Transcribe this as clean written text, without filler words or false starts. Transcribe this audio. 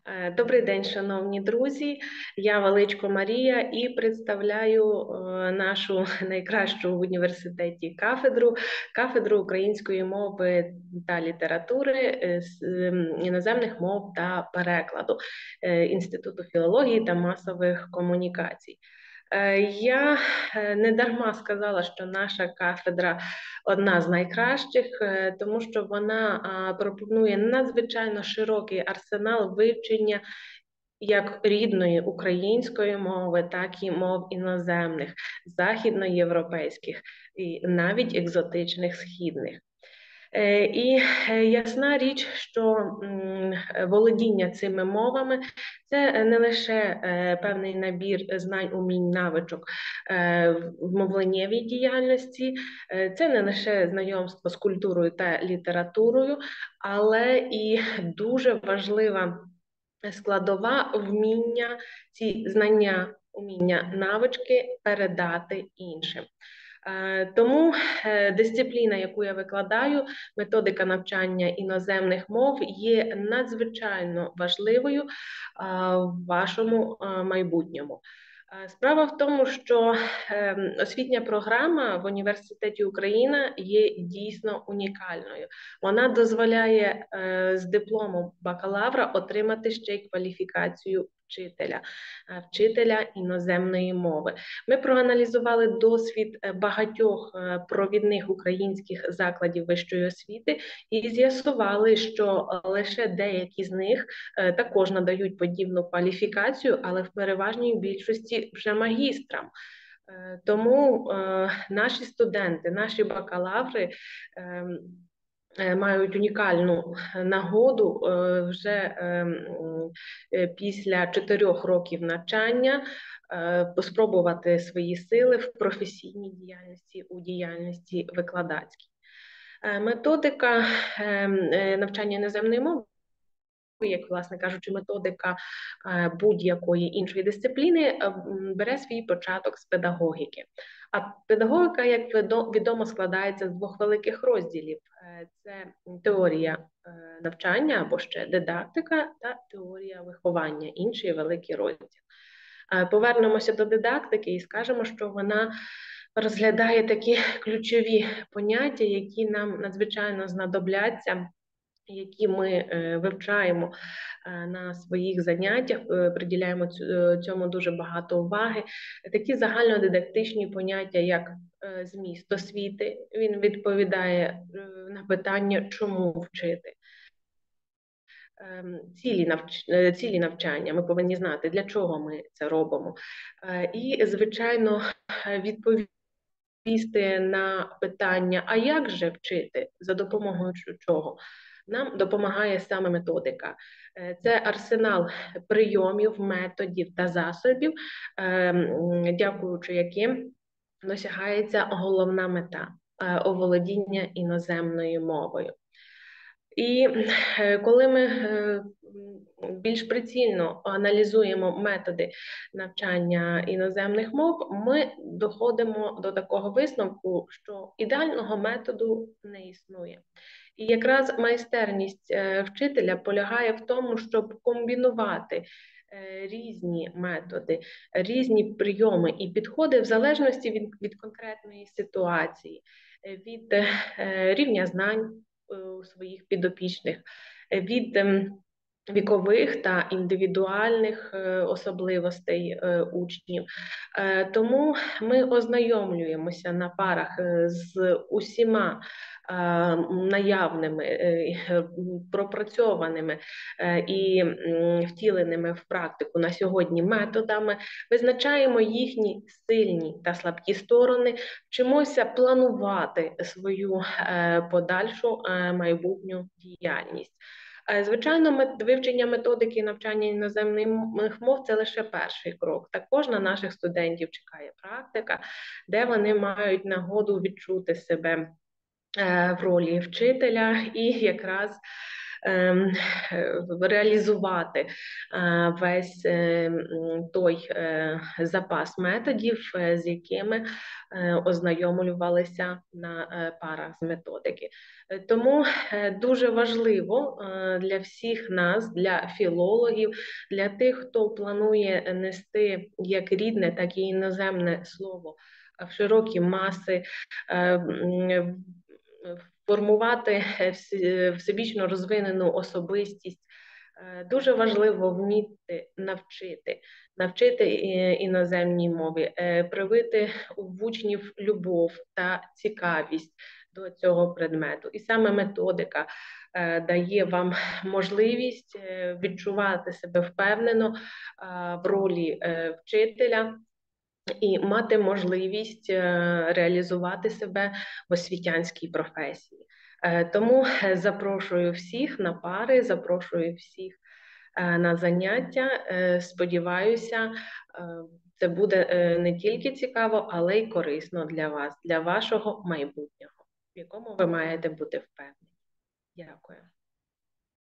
Добрий день, шановні друзі. Я Величко Марія і представляю нашу найкращу в університеті кафедру української мови та літератури, іноземних мов та перекладу Інституту філології та масових комунікацій. Я не дарма сказала, що наша кафедра одна з найкращих, тому що вона пропонує надзвичайно широкий арсенал вивчення як рідної української мови, так і мов іноземних, західноєвропейських і навіть екзотичних східних. І ясна річ, що володіння цими мовами – це не лише певний набір знань, умінь, навичок в мовленнєвій діяльності, це не лише знайомство з культурою та літературою, але і дуже важлива складова вміння ці знання, уміння, навички передати іншим. Тому дисципліна, яку я викладаю, методика навчання іноземних мов, є надзвичайно важливою в вашому майбутньому. Справа в тому, що освітня програма в Університеті Україна є дійсно унікальною. Вона дозволяє з дипломом бакалавра отримати ще й кваліфікацію вчителя іноземної мови. Ми проаналізували досвід багатьох провідних українських закладів вищої освіти і з'ясували, що лише деякі з них також надають подібну кваліфікацію, але в переважній більшості вже магістрам. Тому наші студенти, наші бакалаври мають унікальну нагоду вже після 4 років навчання спробувати свої сили в професійній діяльності, у діяльності викладацькій. Методика навчання іноземної мови, як, власне кажучи, методика будь-якої іншої дисципліни, бере свій початок з педагогіки. А педагогіка, як відомо, складається з 2 великих розділів. Це теорія навчання або ще дидактика та теорія виховання, інший великий розділ. Повернемося до дидактики і скажемо, що вона розглядає такі ключові поняття, які нам надзвичайно знадобляться, які ми вивчаємо на своїх заняттях, приділяємо цьому дуже багато уваги. Такі загальнодидактичні поняття, як зміст освіти, він відповідає на питання, чому вчити. Цілі навчання, ми повинні знати, для чого ми це робимо. І, звичайно, відповісти на питання, а як же вчити, за допомогою чого? Нам допомагає саме методика. Це арсенал прийомів, методів та засобів, дякуючи яким досягається головна мета – оволодіння іноземною мовою. І коли ми більш прицільно аналізуємо методи навчання іноземних мов, ми доходимо до такого висновку, що ідеального методу не існує. І якраз майстерність вчителя полягає в тому, щоб комбінувати різні методи, різні прийоми і підходи в залежності від конкретної ситуації, від рівня знань у своїх підопічних, від вікових та індивідуальних особливостей учнів. Тому ми ознайомлюємося на парах з усіма наявними, пропрацьованими і втіленими в практику на сьогодні методами, визначаємо їхні сильні та слабкі сторони, вчимося планувати свою подальшу майбутню діяльність. Звичайно, вивчення методики навчання іноземних мов – це лише перший крок. Також на наших студентів чекає практика, де вони мають нагоду відчути себе в ролі вчителя і якраз реалізувати весь той запас методів, з якими ознайомлювалися на парах з методики. Тому дуже важливо для всіх нас, для філологів, для тих, хто планує нести як рідне, так і іноземне слово в широкі маси, формувати всебічно розвинену особистість. Дуже важливо вміти навчити іноземній мові, привити в учнів любов та цікавість до цього предмету. І саме методика дає вам можливість відчувати себе впевнено в ролі вчителя і мати можливість реалізувати себе в освітянській професії. Тому запрошую всіх на пари, запрошую всіх на заняття. Сподіваюся, це буде не тільки цікаво, але й корисно для вас, для вашого майбутнього, в якому ви маєте бути впевнені. Дякую.